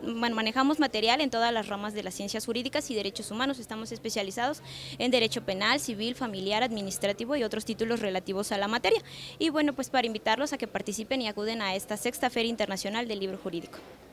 manejamos material en todas las ramas de las ciencias jurídicas y derechos humanos. Estamos especializados en derecho penal, civil, familiar, administrativo y otros títulos relativos a la materia. Y bueno, pues para invitarlos a que participen y acuden a esta sexta Feria Internacional del Libro Jurídico.